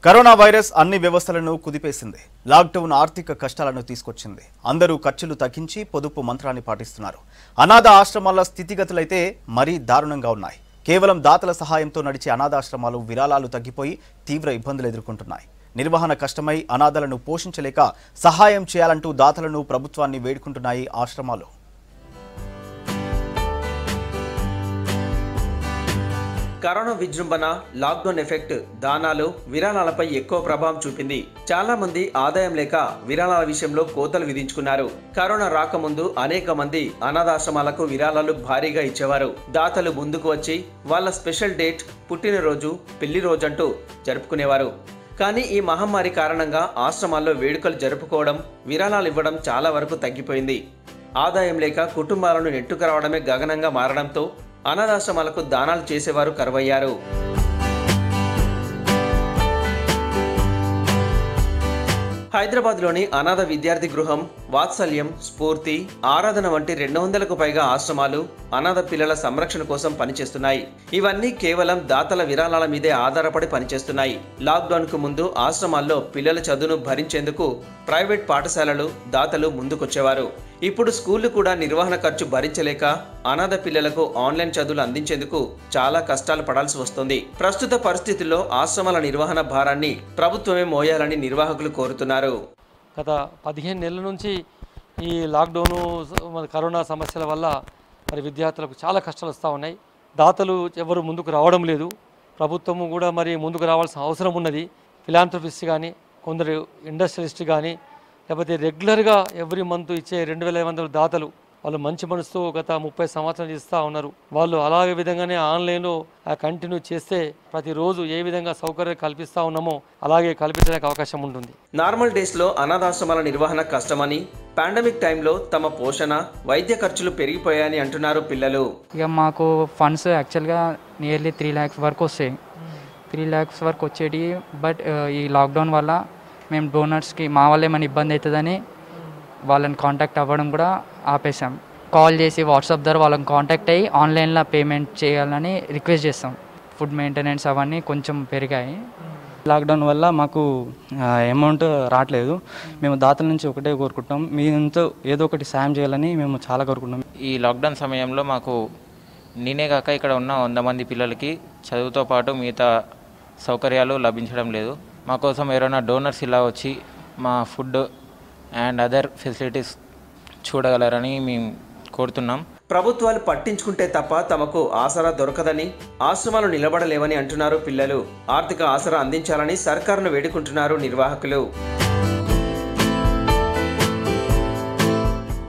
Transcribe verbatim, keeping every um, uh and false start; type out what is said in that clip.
Corona virus అన్ని వ్యవస్థలను కుదిపేసింది. Lockdown ఆర్థిక కష్టాలను తీసుకొచ్చింది. అందరూ ఖర్చులు తగ్గించి పొదుపు మంత్రాన్ని పాటిస్తున్నారు. అనాథ ఆశ్రమాల స్థితిగతులైతే మరీ దారుణంగా ఉన్నాయి. కేవలం దాతల సహాయంతో నడిచే అనాథాశ్రమాలు విరాళాలు తగ్గిపోయి తీవ్ర ఇబ్బందులు ఎదుర్కొంటున్నాయి. నిర్వహణ కష్టమై అనాథలను పోషించలేక సహాయం చేయాలంటూ దాతలను ప్రభుత్వాన్ని వేడుకుంటున్నాయి ఆశ్రమాలు. కరోనా విజృంభణ, లాక్డౌన్ ఎఫెక్ట్ దానాలు, విరాళాలపై ఎక్కువ ప్రభావం చూపింది. చాలా మంది ఆదాయం లేక విరాళాల విషయంలో కోతలు విధించుకున్నారు. కరోనా రాకముందు అనేక మంది అనాథాశ్రమాలకు విరాళాలు భారీగా ఇచ్చేవారు. దాతలు ముందుకు వచ్చి వాళ్ళ స్పెషల్ డేట్, పుట్టినరోజు, పెళ్లి రోజంటూ జరుపుకునేవారు. కానీ ఈ మహమ్మారి కారణంగా ఆశ్రమాల్లో వేడుకలు జరుపుకోవడం, విరాళాలు ఇవ్వడం చాలా వరకు తగ్గిపోయింది. ఆదాయం లేక కుటుంబాలను నెట్టుకురావడమే గగనంగా మారడంతో అనాథాశ్రమాలకు దానాలు చేసేవారు కరువయ్యారు. హైదరాబాద్లోని అనాథ విద్యార్థి గృహం, వాత్సల్యం, స్ఫూర్తి, ఆరాధన వంటి రెండు వందలకు పైగా ఆశ్రమాలు అనాథ పిల్లల సంరక్షణ కోసం పనిచేస్తున్నాయి. ఇవన్నీ కేవలం దాతల విరాళాల మీదే ఆధారపడి పనిచేస్తున్నాయి. లాక్డౌన్ కు ముందు ఆశ్రమాల్లో పిల్లల చదువును భరించేందుకు ప్రైవేట్ పాఠశాలలు, దాతలు ముందుకొచ్చేవారు. ఇప్పుడు స్కూళ్లు కూడా నిర్వహణ ఖర్చు భరించలేక అనాథ పిల్లలకు ఆన్లైన్ చదువులు అందించేందుకు చాలా కష్టాలు పడాల్సి వస్తుంది. ప్రస్తుత పరిస్థితుల్లో ఆశ్రమాల నిర్వహణ భారాన్ని ప్రభుత్వమే మోయాలని నిర్వాహకులు కోరుతున్నారు. గత పదిహేను నెలల నుంచి ఈ లాక్డౌను, కరోనా సమస్యల వల్ల మరి విద్యార్థులకు చాలా కష్టాలు వస్తూ ఉన్నాయి. దాతలు ఎవరు ముందుకు రావడం లేదు. ప్రభుత్వము కూడా మరి ముందుకు రావాల్సిన అవసరం ఉన్నది. ఫిలాంథ్రపిస్ట్ కానీ, కొందరు ఇండస్ట్రియలిస్ట్ కానీ, లేకపోతే రెగ్యులర్గా ఎవ్రీ మంత్ ఇచ్చే రెండు వేల ఐదు వందల దాతలు వాళ్ళు మంచి మనసుతో గత ముప్పై సంవత్సరాలు ఇస్తూ ఉన్నారు. వాళ్ళు అలాగే విధంగానే ఆన్లైన్లో కంటిన్యూ చేస్తే ప్రతిరోజు ఏ విధంగా సౌకర్యం కల్పిస్తూ ఉన్నామో అలాగే కల్పించడానికి అవకాశం ఉంటుంది. నార్మల్ డేస్లో అనాథాశ్రమాల నిర్వహణ కష్టమని, పాండమిక్ టైంలో తమ పోషణ, వైద్య ఖర్చులు పెరిగిపోయాయని అంటున్నారు పిల్లలు. ఇక మాకు ఫండ్స్ యాక్చువల్గా నియర్లీ త్రీ ల్యాక్స్ వరకు వస్తాయి. త్రీ ల్యాక్స్ వరకు వచ్చేటి. బట్ ఈ లాక్డౌన్ వల్ల మేము డోనర్స్కి మా వల్ల ఏమైనా ఇబ్బంది అవుతుందని వాళ్ళని కాంటాక్ట్ అవ్వడం కూడా ఆపేసాం. కాల్ చేసి వాట్సాప్ ద్వారా వాళ్ళని కాంటాక్ట్ అయ్యి ఆన్లైన్లో పేమెంట్ చేయాలని రిక్వెస్ట్ చేస్తాం. ఫుడ్ మెయింటెనెన్స్ అవన్నీ కొంచెం పెరిగాయి. లాక్డౌన్ వల్ల మాకు అమౌంట్ రావట్లేదు. మేము దాతల నుంచి ఒకటే కోరుకుంటాం, మీ నుంచో ఏదో ఒకటి సాయం చేయాలని మేము చాలా కోరుకుంటాం. ఈ లాక్డౌన్ సమయంలో మాకు నేనే కాక ఇక్కడ ఉన్న వంద మంది పిల్లలకి చదువుతో పాటు మిగతా సౌకర్యాలు లభించడం లేదు. మా కోసం ఎవరైనా డోనర్స్ ఇలా వచ్చి మా ఫుడ్ అండ్ అదర్ ఫెసిలిటీస్ చూడగలరని మేము కోరుతున్నాం. ప్రభుత్వాలు పట్టించుకుంటే తప్ప తమకు ఆసరా దొరకదని, ఆశ్రమాలు నిలబడలేవని అంటున్నారు పిల్లలు. ఆర్థిక ఆసరా అందించాలని సర్కారును వేడుకుంటున్నారు నిర్వాహకులు.